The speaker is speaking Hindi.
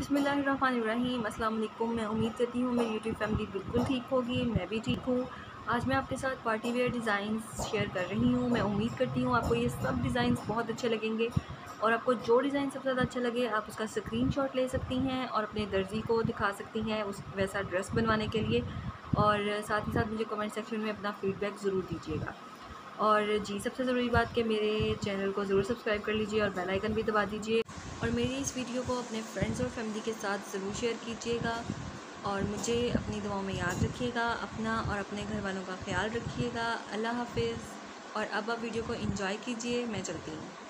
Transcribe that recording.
बिस्मिल्लाहिर्रहमानिर्रहीम। अस्सलाम वालेकुम। मैं उम्मीद करती हूँ मेरी यूट्यूब फैमिली बिल्कुल ठीक होगी, मैं भी ठीक हूँ। आज मैं आपके साथ पार्टी वेयर डिज़ाइंस शेयर कर रही हूँ। मैं उम्मीद करती हूँ आपको ये सब डिज़ाइंस बहुत अच्छे लगेंगे और आपको जो डिज़ाइन सबसे ज़्यादा अच्छा लगे आप उसका स्क्रीनशॉट ले सकती हैं और अपने दर्जी को दिखा सकती हैं उस वैसा ड्रेस बनवाने के लिए। और साथ ही साथ मुझे कमेंट सेक्शन में अपना फ़ीडबैक ज़रूर दीजिएगा। और जी, सबसे ज़रूरी बात कि मेरे चैनल को ज़रूर सब्सक्राइब कर लीजिए और बेल आइकन भी दबा दीजिए और मेरी इस वीडियो को अपने फ्रेंड्स और फैमिली के साथ ज़रूर शेयर कीजिएगा और मुझे अपनी दुआओं में याद रखिएगा। अपना और अपने घर वालों का ख्याल रखिएगा। अल्लाह हाफ़िज़। और अब आप वीडियो को एंजॉय कीजिए, मैं चलती हूँ।